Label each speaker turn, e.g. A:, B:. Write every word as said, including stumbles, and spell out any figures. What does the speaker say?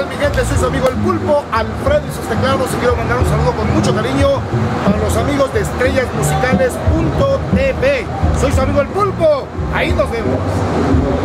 A: tal, mi gente? Soy su amigo El Pulpo, Alfredo y sus teclados, y quiero mandar un saludo con mucho cariño para los amigos de estrellas musicales punto t v. Soy su amigo El Pulpo, ahí nos vemos.